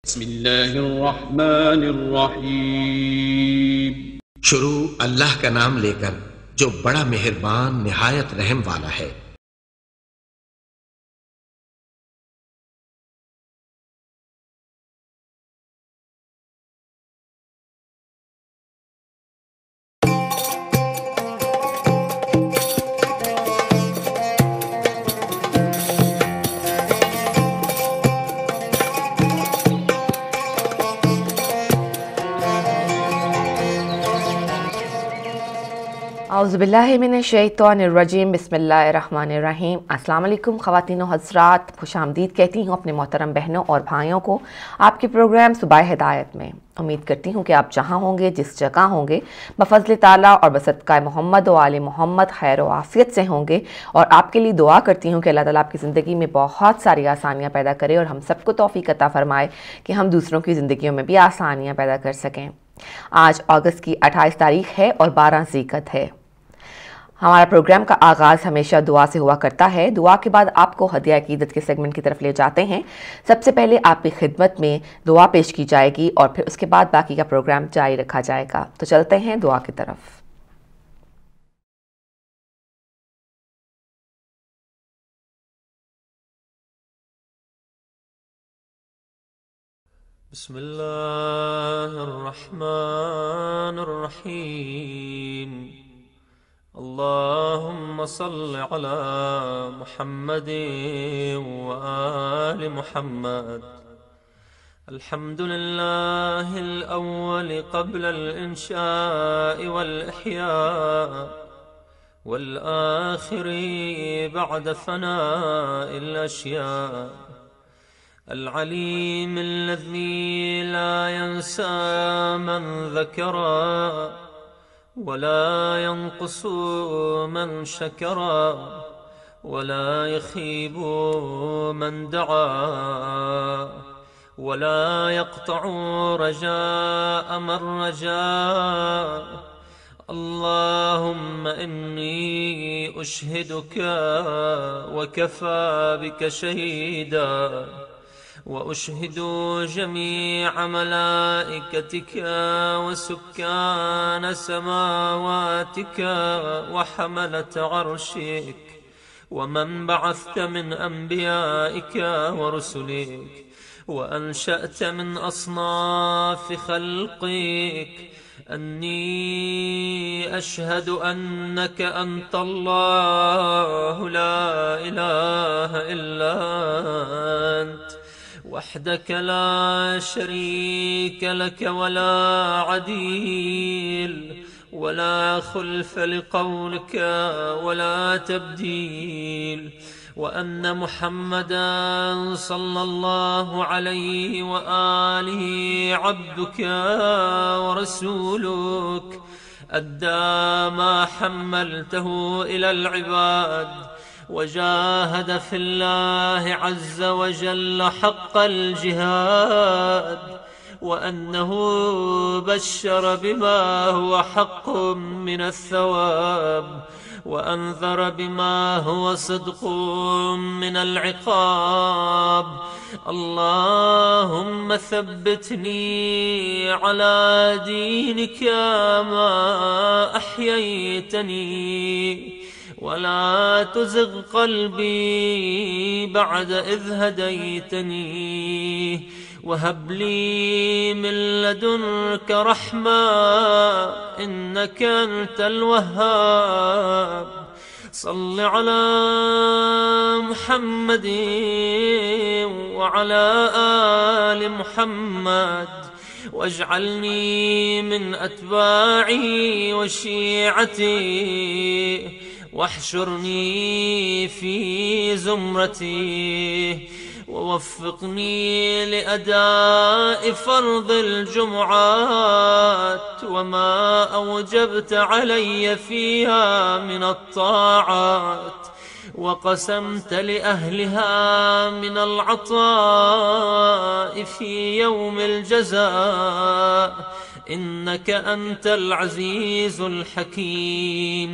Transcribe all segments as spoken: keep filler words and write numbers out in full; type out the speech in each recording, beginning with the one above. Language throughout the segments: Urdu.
बिस्मिल्लाहिर्रहमानिर्रहीम। शुरू अल्लाह का नाम लेकर जो बड़ा मेहरबान निहायत रहम वाला है। औज़ुबिल्लाहिमिनश्शैतानिर्रजीम बिस्मिल्लाहिर्रहमानिर्रहीम। अस्सलाम वालेकुम ख़वातीन व हज़रात, खुशामदीद कहती हूँ अपने मोहतरम बहनों और भाइयों को आपके प्रोग्राम सुबह हिदायत में। उम्मीद करती हूँ कि आप जहाँ होंगे, जिस जगह होंगे, बफ़ज़्ल ताला और बसदक़ा मोहम्मद व आले मोहम्मद खैर व आफ़ियत से होंगे। और आपके लिए दुआ करती हूँ कि अल्लाह ताला आपकी ज़िंदगी में बहुत सारी आसानियाँ पैदा करे और हम सबको तौफ़ीक़ अता फ़रमाए कि हम दूसरों की ज़िंदगियों में भी आसानियाँ पैदा कर सकें। आज अगस्त की अट्ठाईस तारीख़ है और बारह ज़ीक़त है। हमारा प्रोग्राम का आगाज़ हमेशा दुआ से हुआ करता है। दुआ के बाद आपको हदिया अकीदत के सेगमेंट की तरफ ले जाते हैं। सबसे पहले आपकी खिदमत में दुआ पेश की जाएगी और फिर उसके बाद बाकी का प्रोग्राम जारी रखा जाएगा। तो चलते हैं दुआ की तरफ। बिस्मिल्लाहिर्रहमानिर्रहीम। अल्लाहुम्मा सल्लि अला मुहम्मद व आलि मुहम्मद। अल्हम्दुलिल्लाहिल अव्वल क़ब्लल इंशाअ वल इह्या वल आखिरि बअद फ़नाइल अश्या। अल अलीम अल्लज़ी ला यंसा मन ज़करा वला यंक़ुसु मन शकरा वला यख़ीबु मन दआ वला यक़तअु रजाअ मन रजा। अल्लाहुम्मा इन्नी उश्हिदुका व कफ़ा बिका शहीदा व उश्हिदु जमीअ मलाइकतिका व सुक्कान समावातिका व हमलत अर्शिक व मन बअस्त मिन अंबियाइका व रुसुलिक व अंशअत मिन अस्नाफ खल्क़िक अन्नी अशहदु अन्नक अंतल्लाहु ला इलाहा इल्ला अंत वहदक ला शरीक लक वला अदील वला खुल्फ लिक़ौलिक वला तब्दील व अन्न मुहम्मदन सल्लल्लाहु अलैहि व आलिहि अब्दुक व रसूलुक अद्दा मा हम्मलतहु इलल इबाद वजाहद फिल्लाहि अज़्ज़ व जल्ल हक़्क़ल जिहाद व अन्नहु बश्शर बिमा हुवा हक़्क़ुम मिनस सवाब व अंज़र बिमा हुवा सिद्क़ुम मिनल इक़ाब। अल्लाहुम्मा थब्बितनी अला दीनिका मा अह्ययतनी वला तुज़िग़ क़ल्बी बअद इज़ हदयतनी वहब ली मिन लदुनक रहमा इन्नक अंतल वह्हाब। सल्लि अला मुहम्मद व अला आलि मुहम्मद वज्अलनी मिन अत्बाइही व शिअती वाहशुरनी फी ज़ुमरती ववफ़्फ़िक़नी लिअदाइ फ़र्ज़िल जुमुआत वमा अवजबत अलय्य फ़ीहा मिनत ताआत वक़समत लिअहलिहा मिनल अताइ फ़ी यौमिल जज़ा। इन्नक अंतल अज़ीज़ुल हकीम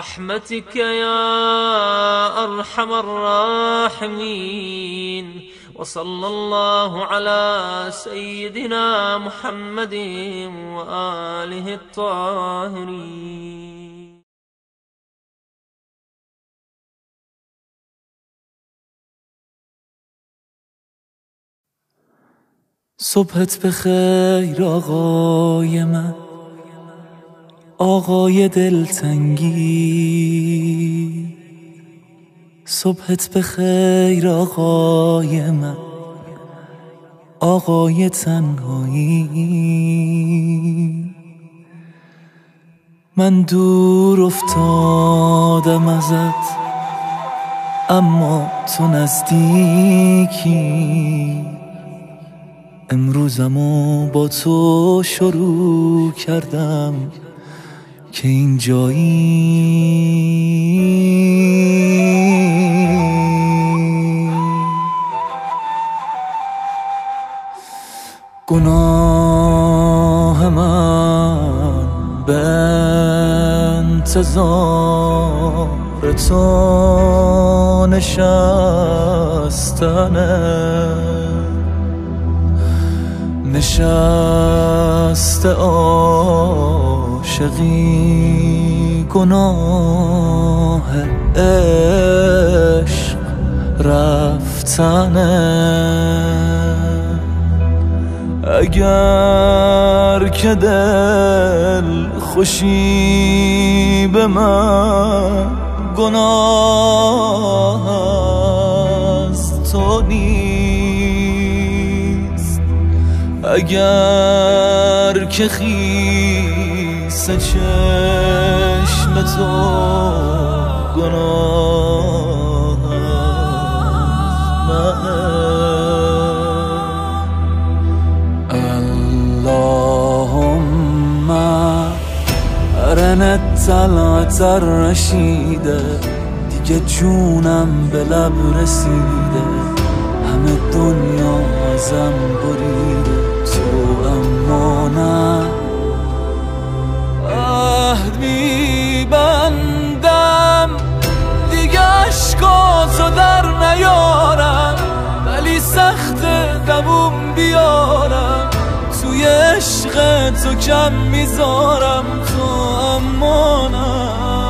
बिरहमतिक या अरहमर राहिमीन वसल्लल्लाहु अला सय्यिदिना मुहम्मदिन व आलिहि त्ताहिरीन। صبحت به خیر آقای من، آقای دلتنگی. صبحت به خیر آقای من، آقای تنهایی. من دور افتادم ازت اما تو نزدیکی. امروزمو با تو شروع کردم که اینجایی. گناه من به انتظار تو نشستنه، نشست عاشقی گناه عشق رفتنه. اگر که دل خوشی به من گناه از تو نیست، اگر که خیس چشم تو گناه اللهم ارنا طلعت الرشیده. دیگه جونم به لب رسیده، همه دنیا ازم بریده، تو اما نه. عهد میبندم دیگه عشقاتو در نیارم، ولی سخت دووم بیارم، توی عشق تو کم میذارم، تو اما نه.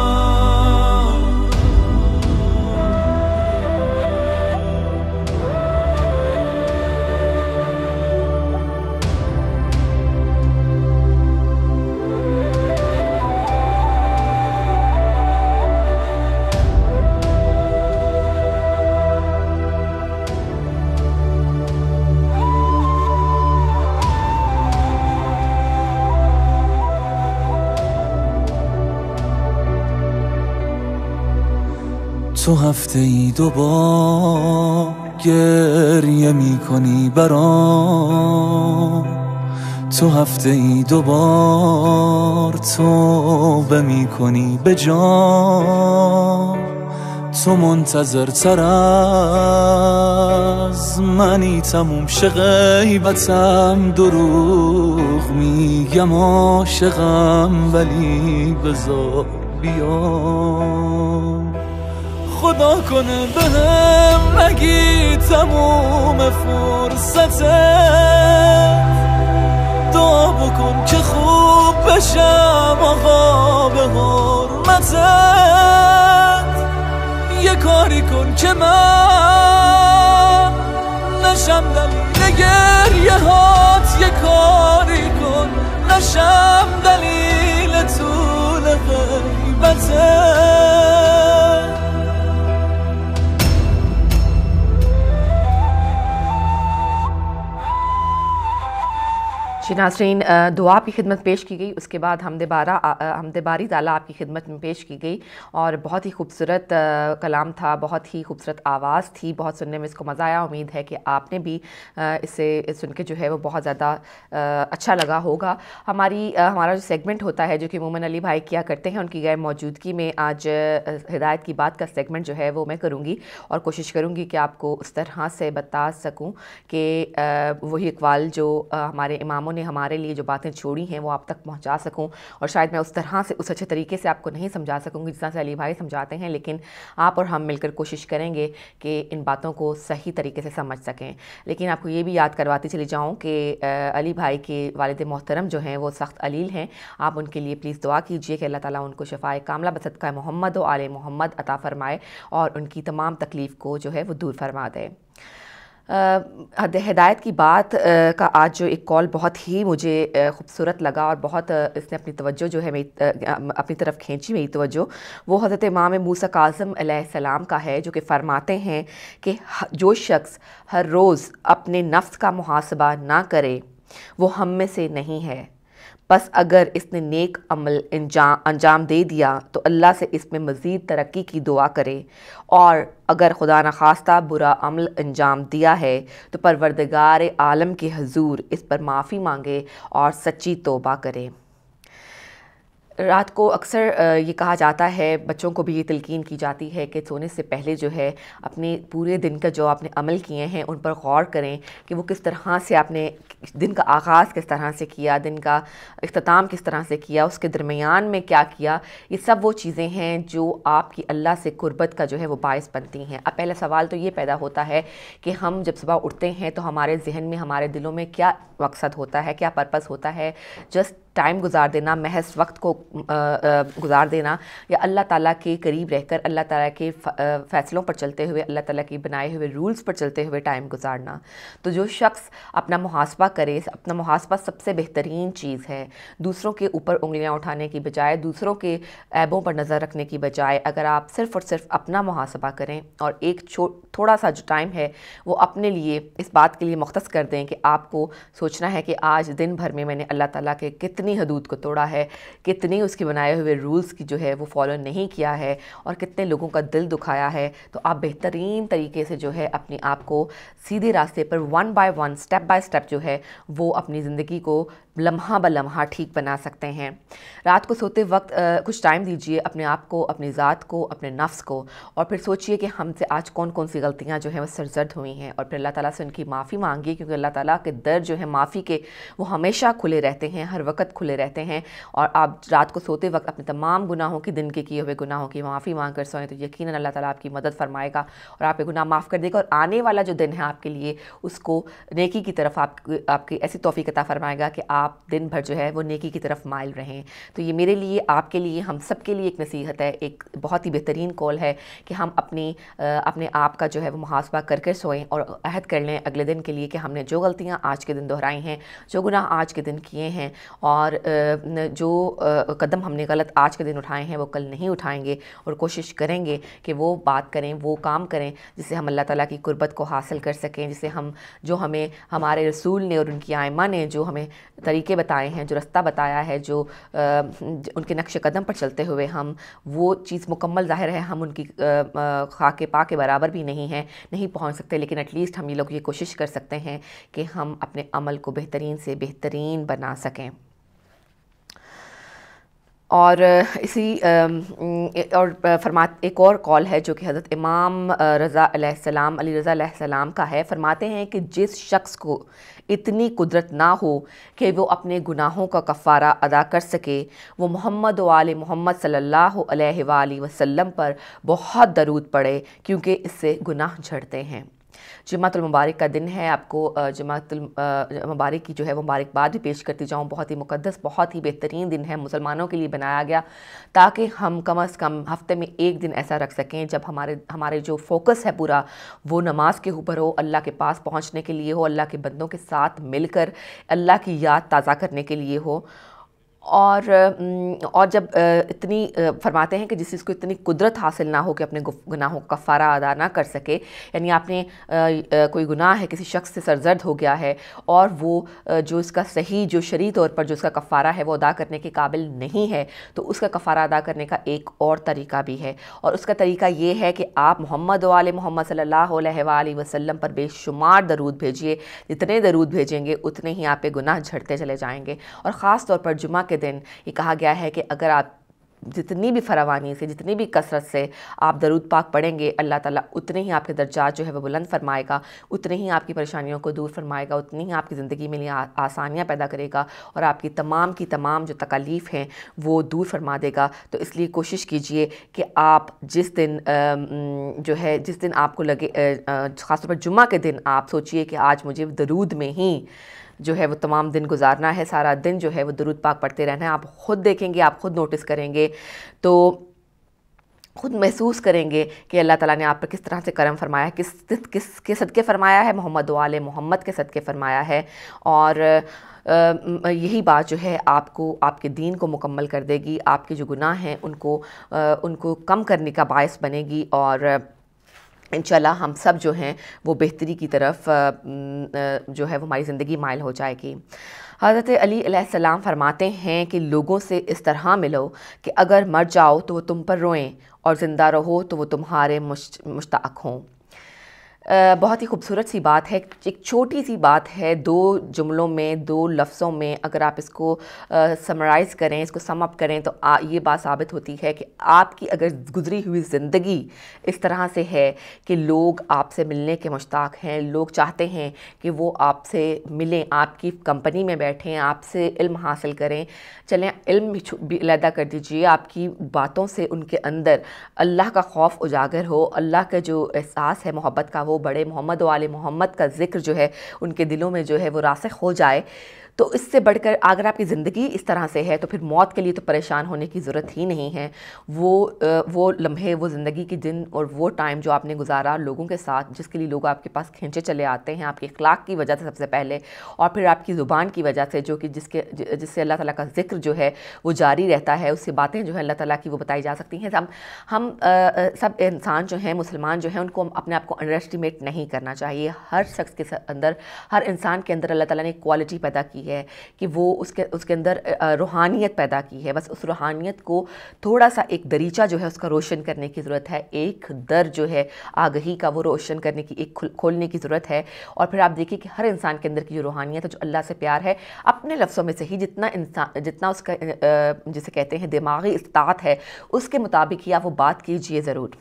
تو هفته ای دو بار گریه می کنی برام، تو هفته ای دو بار توبه می کنی به جان. تو منتظر تر از منی تموم شه غیبتم، دروغ میگم عاشقم ولی بذار بیام. خدا کنه بهم نگی تموم فرصته، دعا بکن که خوب بشم آقا به حرمتت. یه کاری کن که من نشم دلیل گریه هات، یه کاری کن نشم دلیل طول غیبتت. जी नाज़रीन, दुआ आपकी खिदमत पेश की गई, उसके बाद हमदे बारा हमदे बारी ताला आपकी खिदमत में पेश की गई और बहुत ही खूबसूरत कलाम था, बहुत ही खूबसूरत आवाज़ थी, बहुत सुनने में इसको मज़ा आया। उम्मीद है कि आपने भी इसे सुन के जो है वो बहुत ज़्यादा अच्छा लगा होगा। हमारी हमारा जो सेगमेंट होता है जो कि मोमिन अली भाई किया करते हैं, उनकी गैर मौजूदगी में आज हिदायत की बात का सेगमेंट जो है वो मैं करूँगी और कोशिश करूँगी कि आपको उस तरह से बता सकूँ कि वही इकबाल जो हमारे इमामों نے ہمارے لیے جو باتیں چھوڑی ہیں وہ آپ تک پہنچا سکوں. اور شاید میں اس طرح سے اس اچھے طریقے سے آپ کو نہیں سمجھا سکوں گی جس طرح سے علی بھائی سمجھاتے ہیں, لیکن آپ اور ہم مل کر کوشش کریں گے کہ ان باتوں کو صحیح طریقے سے سمجھ سکیں. لیکن آپ کو یہ بھی یاد کرواتی چلی جاؤں کہ علی بھائی کے والد محترم جو ہیں وہ سخت علیل ہیں. آپ ان کے لیے پلیز دعا کیجئے کہ اللہ تعالیٰ ان کو شفائے کاملہ بصدقہ محمد و آل محمد عطا فرمائے اور ان کی تمام تکلیف کو جو ہے وہ دور فرما دے. ہدایت کی بات کا آج جو ایک کال بہت ہی مجھے خوبصورت لگا اور بہت اس نے اپنی توجہ جو ہے اپنی طرف کھینچی میری توجہ, وہ حضرت امام موسیٰ کاظم علیہ السلام کا ہے, جو کہ فرماتے ہیں کہ جو شخص ہر روز اپنے نفس کا محاسبہ نہ کرے وہ ہم میں سے نہیں ہے. بس اگر اس نے نیک عمل انجام دے دیا تو اللہ سے اس میں مزید ترقی کی دعا کرے, اور اگر خدا نخواستہ برا عمل انجام دیا ہے تو پروردگار عالم کے حضور اس پر معافی مانگے اور سچی توبہ کرے. رات کو اکثر یہ کہا جاتا ہے, بچوں کو بھی یہ تلقین کی جاتی ہے کہ سونے سے پہلے جو ہے اپنے پورے دن کا جو آپ نے عمل کیے ہیں ان پر غور کریں کہ وہ کس طرح سے آپ نے دن کا آغاز کس طرح سے کیا, دن کا اختتام کس طرح سے کیا, اس کے درمیان میں کیا کیا. یہ سب وہ چیزیں ہیں جو آپ کی اللہ سے قربت کا جو ہے وہ باعث بنتی ہیں. اب پہلا سوال تو یہ پیدا ہوتا ہے کہ ہم جب صبح اٹھتے ہیں تو ہمارے ذہن میں ہمارے دلوں میں کیا مقصد ہوتا ہے, کیا پرپس ہوتا ہے؟ جسٹ ٹائم گزار دینا, محض وقت کو گزار دینا, یا اللہ تعالیٰ کے قریب رہ کر اللہ تعالیٰ کے فیصلوں پر چلتے ہوئے, اللہ تعالیٰ کے بنائے ہوئے رولز پر چلتے ہوئے ٹائم گزارنا. تو جو شخص اپنا محاسبہ کرے, اپنا محاسبہ سب سے بہترین چیز ہے. دوسروں کے اوپر انگلیاں اٹھانے کی بجائے, دوسروں کے عیبوں پر نظر رکھنے کی بجائے, اگر آپ صرف اور صرف اپنا محاسبہ کریں اور ایک تھوڑا سا جو ٹائم ہے وہ اپنے لیے اس بات کے لیے مختص کر دیں کہ آپ کو سوچنا ہے کہ آج دن بھر میں میں نے اللہ تعالیٰ کے کتنی حدود کو توڑا ہے, کتنی اس کے بنائے ہوئے رولز کی جو ہے وہ فالو نہیں کیا ہے, اور کتنے لوگوں کا دل دکھایا ہے. تو آپ بہترین طریقے سے جو ہے اپنی آپ کو سیدھے راستے پر one by one, step by step جو ہے وہ اپنی زندگی کو لمحہ بہ لمحہ ٹھیک بنا سکتے ہیں. رات کو سوتے وقت کچھ ٹائم دیجئے اپنے آپ کو, اپنی ذات کو, اپنے نفس کو, اور پھر سوچئے کہ ہم سے آج کون کون سی غلطیاں جو ہیں وہ سرزد ہوئی ہیں, اور پھر اللہ تعالیٰ سے ان کی معافی مانگیے, کیونکہ اللہ تعالیٰ کے در جو ہے معافی کے وہ ہمیشہ کھلے رہتے ہیں, ہر وقت کھلے رہتے ہیں. اور آپ رات کو سوتے وقت اپنے تمام گناہوں کی, دن کے کیے ہوئے گناہوں کی معافی مانگ کر سوئیں تو یقیناً اللہ تعالیٰ آپ کی مدد فرمائے گا اور آپ کے گناہ معاف کر دے گا, اور آنے والا جو دن ہے آپ کے لیے اس کو نیکی کی طرف آپ آپ کی ایسی توفیق عطا فرمائے گا کہ آپ دن بھر جو ہے وہ نیکی کی طرف مائل رہیں. تو یہ میرے لیے, آپ کے لیے, ہم سب کے لیے ایک نصیحت ہے, ایک بہت ہی بہترین کال ہے کہ ہم اپنی اپنے آپ کا جو ہے وہ محاسبہ کر کے سوئیں اور عہد کر لیں اگلے دن کے لیے کہ ہم نے جو غلطیاں آج کے دن دہرائی ہیں, جو گناہ آج کے دن کیے ہیں, اور جو قدم ہم نے غلط آج کے دن اٹھائے ہیں وہ کل نہیں اٹھائیں گے, اور کوشش کریں گے کہ وہ بات کریں, وہ کام کریں جس سے ہم اللہ تعالیٰ کی قربت کو حاصل کر سکیں, جسے ہم جو ہمیں ہمارے رسول نے اور ان کی آئمہ نے جو ہمیں طریقے بتائے ہیں, جو رستہ بتایا ہے, جو ان کے نقش قدم پر چلتے ہوئے ہم وہ چیز مکمل, ظاہر ہے ہم ان کی خاک پا کے برابر بھی نہیں ہیں, نہیں پہنچ سکتے, لیکن ایٹ لیسٹ ہم یہ لوگ یہ کوشش کر سکتے ہیں کہ ہم اپنے عمل کو بہترین سے بہترین بنا سکیں. اور اسی اور فرمات ایک اور کال ہے جو کہ حضرت امام رضا علیہ السلام علی رضا علیہ السلام کا ہے. فرماتے ہیں کہ جس شخص کو اتنی قدرت نہ ہو کہ وہ اپنے گناہوں کا کفارہ ادا کر سکے, وہ محمد و آل محمد صلی اللہ علیہ وآلہ وسلم پر بہت درود پڑھے, کیونکہ اس سے گناہ جھڑتے ہیں. جمعۃ المبارک کا دن ہے, آپ کو جمعۃ المبارک کی جو ہے وہ مبارکباد بھی پیش کرتی جاؤں. بہت ہی مقدس, بہت ہی بہترین دن ہے, مسلمانوں کے لیے بنایا گیا تاکہ ہم کم از کم ہفتے میں ایک دن ایسا رکھ سکیں جب ہمارے ہمارے جو فوکس ہے پورا وہ نماز کے اوپر ہو, اللہ کے پاس پہنچنے کے لیے ہو, اللہ کے بندوں کے ساتھ مل کر اللہ کی یاد تازہ کرنے کے لیے ہو. اور اور جب اتنی فرماتے ہیں کہ جس چیز کو اتنی قدرت حاصل نہ ہو کہ اپنے گناہوں کا کفارہ ادا نہ کر سکے, یعنی آپ نے کوئی گناہ ہے, کسی شخص سے سرزد ہو گیا ہے اور وہ جو اس کا صحیح جو شرعی طور پر جو اس کا کفارہ ہے وہ ادا کرنے کے قابل نہیں ہے, تو اس کا کفارہ ادا کرنے کا ایک اور طریقہ بھی ہے, اور اس کا طریقہ یہ ہے کہ آپ محمد و آل محمد صلی اللہ علیہ وآلہ وسلم پر بے شمار درود بھیجیے. جتنے درود بھیجیں گے اتنے ہی آپ پہ گناہ جھڑتے چلے جائیں گے. اور خاص طور پر جمعہ کے دن یہ کہا گیا ہے کہ اگر آپ जितनी भी फरावानी से, जितनी भी कसरत से आप दरूद पाक पढ़ेंगे, अल्लाह ताला उतने ही आपके दर्जात जो है वो बुलंद फरमाएगा, उतने ही आपकी परेशानियों को दूर फरमाएगा, उतनी ही आपकी ज़िंदगी में लिए आसानियाँ पैदा करेगा और आपकी तमाम की तमाम जो तकालीफ़ हैं वो दूर फरमा देगा। तो इसलिए कोशिश कीजिए कि आप जिस दिन जो है जिस दिन आपको लगे, ख़ासतौर पर जुम्मा के दिन आप सोचिए कि आज मुझे दरूद में ही जो है वो तमाम दिन गुजारना है, सारा दिन जो है वो दरूद पाक पढ़ते रहना है। आप ख़ुद देखेंगे, आप ख़ुद नोटिस करेंगे, तो खुद महसूस करेंगे कि अल्लाह ताला ने आप पर किस तरह से करम फरमाया है, किस किस के सदक़े फरमाया है, मोहम्मद व आले मोहम्मद के सदक़े फरमाया है। और आ, यही बात जो है आपको आपके दीन को मुकम्मल कर देगी, आपके जो गुनाह हैं उनको आ, उनको कम करने का बायस बनेगी और इंशाल्लाह हम सब जो हैं वो बेहतरी की तरफ जो है वो हमारी ज़िंदगी माइल हो जाएगी। हज़रत अली अलैहिस्सलाम फरमाते हैं कि लोगों से इस तरह मिलो कि अगर मर जाओ तो वो तुम पर रोएं और ज़िंदा रहो तो वो तुम्हारे मुश्ताक़ हों। बहुत ही खूबसूरत सी बात है, एक छोटी सी बात है, दो जुमलों में, दो लफ्ज़ों में अगर आप इसको समराइज़ करें, इसको सम अप करें तो आ, ये बात साबित होती है कि आपकी अगर गुज़री हुई ज़िंदगी इस तरह से है कि लोग आपसे मिलने के मुश्ताक़ हैं, लोग चाहते हैं कि वो आपसे मिलें, आपकी कंपनी में बैठें, आपसे इल्म हासिल करें। चलें इल्म भी भी अलहदा कर दीजिए, आपकी बातों से उनके अंदर अल्लाह का खौफ उजागर हो, अल्लाह का जो एहसास है मोहब्बत का वो बड़े, मोहम्मद व आले मोहम्मद का ज़िक्र जो है उनके दिलों में जो है वो रासिख़ हो जाए। तो इससे बढ़कर अगर आपकी ज़िंदगी इस तरह से है तो फिर मौत के लिए तो परेशान होने की ज़रूरत ही नहीं है। वो वो लम्हे, वो ज़िंदगी के दिन और वो टाइम जो आपने गुजारा लोगों के साथ, जिसके लिए लोग आपके पास खींचे चले आते हैं आपके अखलाक की वजह से सबसे पहले, और फिर आपकी ज़ुबान की वजह से जो कि जिसके जिससे अल्लाह ताला का ज़िक्र जो है वो जारी रहता है, उससे बातें जो है अल्लाह ताला की वो बताई जा सकती हैं। हम हम आ, सब इंसान जो हैं, मुसलमान जो हैं, उनको अपने आप को अंडर एस्टिमेट नहीं करना चाहिए। हर शख्स के अंदर, हर इंसान के अंदर अल्लाह ताला ने क्वालिटी पैदा की है कि वो उसके उसके अंदर रूहानियत पैदा की है। बस उस रूहानियत को थोड़ा सा एक दरीचा जो है उसका रोशन करने की ज़रूरत है, एक दर जो है आगही का वो रोशन करने की, एक खोलने की ज़रूरत है। और फिर आप देखिए कि हर इंसान के अंदर की जो रूहानियत है, जो अल्लाह से प्यार है, अपने लफ्ज़ों में से ही जितना इंसान जितना उसका जिसे कहते हैं दिमागी इस्तात है उसके मुताबिक ही आप वो बात कीजिए, ज़रूर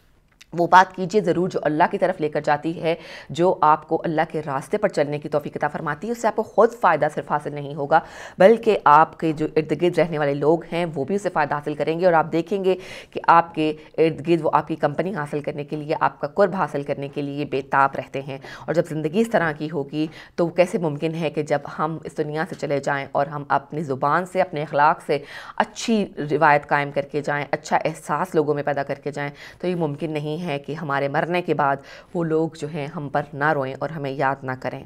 वो बात कीजिए ज़रूर जो अल्लाह की तरफ लेकर जाती है, जो आपको अल्लाह के रास्ते पर चलने की तौफीक अता फरमाती है। उससे आपको ख़ुद फ़ायदा सिर्फ हासिल नहीं होगा बल्कि आपके जो इर्द गिर्द रहने वाले लोग हैं वो भी उससे फ़ायदा हासिल करेंगे। और आप देखेंगे कि आपके इर्द गिर्द वो आपकी कंपनी हासिल करने के लिए, आपका कुर्ब हासिल करने के लिए बेताब रहते हैं। और जब ज़िंदगी इस तरह की होगी तो कैसे मुमकिन है कि जब हम इस दुनिया से चले जाएँ और हम अपनी ज़ुबान से, अपने अखलाक से अच्छी रिवायत कायम करके जाएँ, अच्छा एहसास लोगों में पैदा करके जाएँ, तो ये मुमकिन नहीं है कि हमारे मरने के बाद वो लोग जो हैं हम पर ना रोएं और हमें याद ना करें।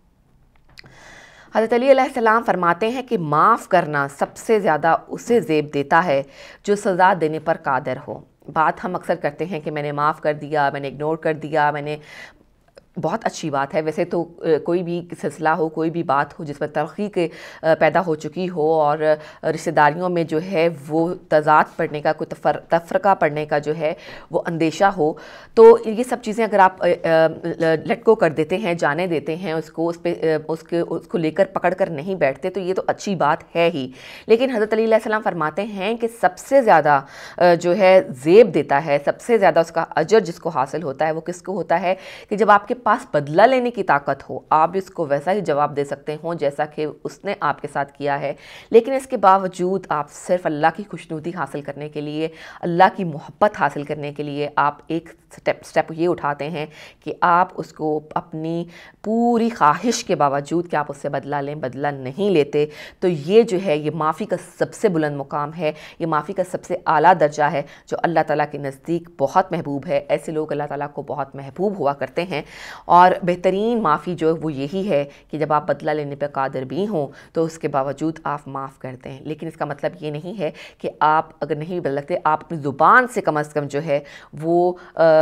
हज़रत अली अलैहिस्सलाम फरमाते हैं कि माफ़ करना सबसे ज़्यादा उसे ज़ेब देता है जो सज़ा देने पर कादिर हो। बात हम अक्सर करते हैं कि मैंने माफ़ कर दिया, मैंने इग्नोर कर दिया, मैंने बहुत अच्छी बात है। वैसे तो कोई भी सिलसिला हो, कोई भी बात हो जिसमें तलख़ी के पैदा हो चुकी हो और रिश्तेदारियों में जो है वो तज़ाद पड़ने का, कोई तफर तफरका पड़ने का जो है वो अंदेशा हो, तो ये सब चीज़ें अगर आप लेट गो कर देते हैं, जाने देते हैं उसको, उस पर उसके उसको लेकर पकड़ कर नहीं बैठते, तो ये तो अच्छी बात है ही। लेकिन हज़रत अली अलैहिस्सलाम फरमाते हैं कि सबसे ज़्यादा जो है ज़ेब देता है, सबसे ज़्यादा उसका अजर जिसको हासिल होता है वो किसको होता है कि जब आपके पास बदला लेने की ताकत हो, आप इसको वैसा ही जवाब दे सकते हो जैसा कि उसने आपके साथ किया है, लेकिन इसके बावजूद आप सिर्फ अल्लाह की खुशनुदी हासिल करने के लिए, अल्लाह की मोहब्बत हासिल करने के लिए आप एक स्टेप स्टेप ये उठाते हैं कि आप उसको अपनी पूरी ख्वाहिश के बावजूद कि आप उससे बदला लें, बदला नहीं लेते, तो ये जो है ये माफ़ी का सबसे बुलंद मुकाम है, ये माफ़ी का सबसे आला दर्जा है जो अल्लाह ताला के नज़दीक बहुत महबूब है। ऐसे लोग अल्लाह ताला को बहुत महबूब हुआ करते हैं। और बेहतरीन माफ़ी जो है वो यही है कि जब आप बदला लेने पर कादिर भी हों तो उसके बावजूद आप माफ़ करते हैं। लेकिन इसका मतलब ये नहीं है कि आप अगर नहीं बदलते, आप अपनी ज़ुबान से कम अज़ कम जो है वो आ,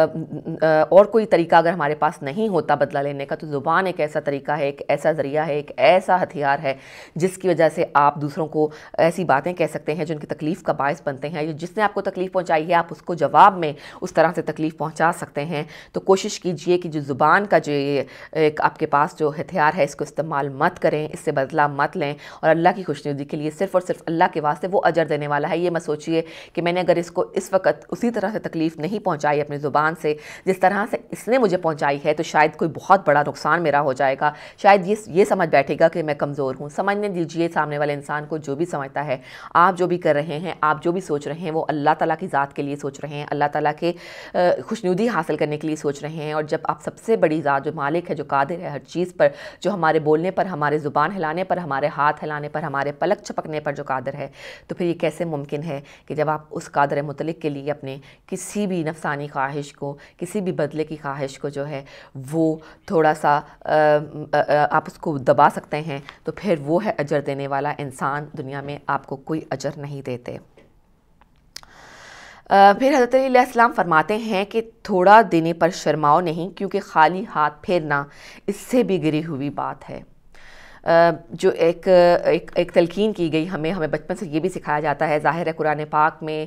اور کوئی طریقہ اگر ہمارے پاس نہیں ہوتا بدلہ لینے کا تو زبان ایک ایسا طریقہ ہے، ایک ایسا ذریعہ ہے، ایک ایسا ہتھیار ہے جس کی وجہ سے آپ دوسروں کو ایسی باتیں کہہ سکتے ہیں جو ان کی تکلیف کا باعث بنتے ہیں، یا جس نے آپ کو تکلیف پہنچائی ہے آپ اس کو جواب میں اس طرح سے تکلیف پہنچا سکتے ہیں۔ تو کوشش کیجئے کہ جو زبان کا جو یہ ایک آپ کے پاس جو ہتھیار ہے اس کو استعمال مت کریں، اس سے بدلہ مت لیں، اور اللہ کی خوشنودی کے لیے صرف اور صرف اللہ کے واسطے وہ اجر دینے والا ہے۔ یہ مت سوچئے کہ میں نے اگر اس کو اس وقت اسی طرح سے تکلیف نہیں پہنچائی اپنی زبان سے جس طرح سے اس نے مجھے پہنچائی ہے تو شاید کوئی بہت بڑا نقصان میرا ہو جائے گا، شاید یہ یہ سمجھ بیٹھے گا کہ میں کمزور ہوں۔ سمجھنے دیجئے سامنے والے انسان کو جو بھی سمجھتا ہے، آپ جو بھی کر رہے ہیں، آپ جو بھی سوچ رہے ہیں وہ اللہ تعالیٰ کی ذات کے لیے سوچ رہے ہیں، اللہ تعالیٰ کے خوشنودی حاصل کرنے کے لیے سوچ رہے ہیں۔ اور جب آپ سب سے بڑی ذات جو مالک ہے، جو قادر ہے ہر چیز پر، جو ہمارے بولنے پر، ہمارے زبان ہلانے پر، ہمارے ہاتھ ہلانے پر، ہمارے پلک چھپکنے پر جو قادر ہے، تو پھر یہ کیسے ممکن ہے کہ جب آپ اس قادر مطلق کے لیے اپنے کسی بھی نفسانی خواہش کو، کسی بھی بدلے کی خواہش کو جو ہے وہ تھوڑا سا آپ اس کو دبا سکتے ہیں، تو پھر وہ ہے اجر دینے والا انسان، دنیا میں آپ کو کوئی اجر نہیں دیتے۔ پھر حضرت علیہ السلام فرماتے ہیں کہ تھوڑا دینے پر شرماؤ نہیں، کیونکہ خالی ہاتھ پھیرنا اس سے بھی گری ہوئی بات ہے۔ جو ایک ایک ایک تلقین کی گئی ہمیں ہمیں بچپن سے یہ بھی سکھایا جاتا ہے، ظاہر ہے قرآن پاک میں،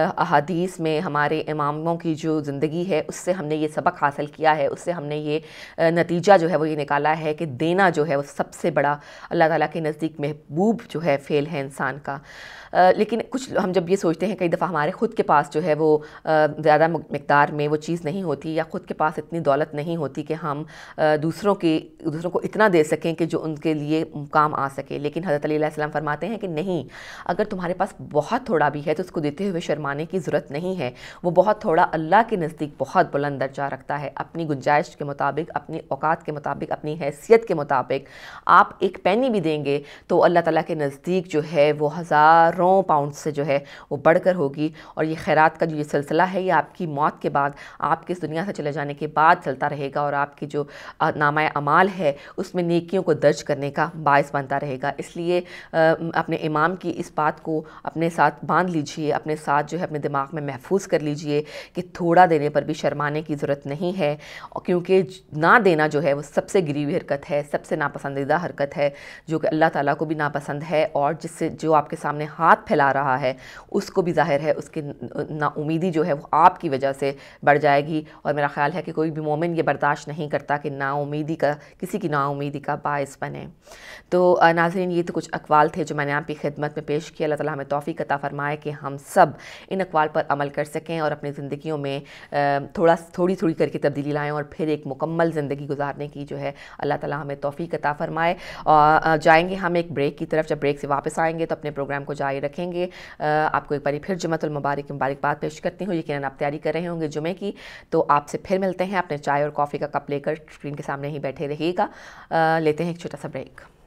احادیث میں ہمارے اماموں کی جو زندگی ہے اس سے ہم نے یہ سبق حاصل کیا ہے، اس سے ہم نے یہ نتیجہ جو ہے وہ یہ نکالا ہے کہ دینا جو ہے وہ سب سے بڑا اللہ تعالیٰ کے نزدیک محبوب جو ہے فعل ہے انسان کا۔ لیکن کچھ ہم جب یہ سوچتے ہیں کئی دفعہ ہمارے خود کے پاس جو ہے وہ زیادہ مقدار میں وہ چیز نہیں ہوتی، یا خود کے پاس اتنی دولت نہیں ہوتی کہ ہم دوسروں کی دوسروں کو اتنا دے سکیں کہ جو ان کے لیے کام آ سکے، لیکن حضرت علیہ السلام فرماتے ہیں کہ نہیں، اگر تمہارے پاس بہت تھوڑا بھی ہے تو اس کو دیتے ہوئے شرمانے کی ضرورت نہیں ہے۔ وہ بہت تھوڑا اللہ کے نزدیک بہت بلند درجہ رکھتا ہے، اپنی گنجائش کے مطابق، اپنی اوقات کے مطابق، اپنی حیثیت کے مطابق آپ ایک پینی بھی دیں گے تو اللہ تعالیٰ کے نزدیک جو ہے وہ ہزاروں پاؤنڈ سے جو ہے وہ بڑھ کر ہوگی، اور یہ خیرات کا جو یہ سلسلہ ہے یہ آپ کی موت کے بعد، آپ کے اس دنیا سے چلے جانے کے بعد چلتا رہے گا، اور آپ کی جو نامہ اعمال ہے اس میں نیکیوں کو درج کرنے کا باعث بنتا رہے گا۔ اس لیے اپنے امام کی اس بات کو اپنے ساتھ باندھ لیجئے، اپنے ساتھ جو ہے اپنے دماغ میں محفوظ کر لیجئے کہ تھوڑا دینے پر بھی شرمانے کی ضرورت نہیں ہے، کیونکہ نہ دینا جو ہے وہ سب سے گری ہوئی حرکت ہے، سب سے ناپسندیدہ حرکت ہے، جو کہ اللہ تعالیٰ کو بھی ناپسند ہے، اور جس سے جو آپ کے سامنے ہاتھ پھیلا رہا ہے اس کو بھی ظاہر ہے اس کی نا امیدی جو ہے وہ آپ کی وجہ سے بڑھ جائے گی، اور میرا خیال ہے کہ کوئی بھی مومن یہ برداشت نہیں کرتا کہ نا امیدی کا کسی کی نا امیدی کا باعث بنے۔ تو ناظرین، یہ تو کچھ اقوال تھے جو میں نے آپ کی خدمت میں پیش کیا۔ اللہ تعالیٰ ہمیں توفیق عطا فرمائے کہ ہم سب ان اقوال پر عمل کر سکیں اور اپنی زندگیوں میں تھوڑا تھوڑی تھوڑی کر کے تبدیلی لائیں، اور پھر ایک مکمل زندگی گزارنے کی جو ہے اللہ تعالیٰ ہمیں توفیق عطا فرمائے۔ جائیں گے ہم ایک بریک کی طرف، جب بریک سے واپس آئیں گے تو اپنے پروگرام کو جاری رکھیں گے۔ آپ کو ایک باری پھر جمعۃ المبارک مبارکباد پیش کرتی ہوں، یقیناً آپ تیاری کر رہے ہوں گے جمعے کی، تو آپ سے پھر ملتے ہیں۔ اپنے چائے اور کافی کا کپ لے کر اسکرین کے سامنے ہی بیٹھے رہیے گا۔ لیتے ہیں ایک چھوٹا سا بریک۔